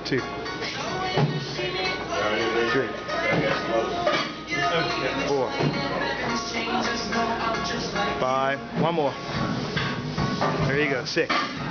2, 3, 4, 5. One more. There you go. 6.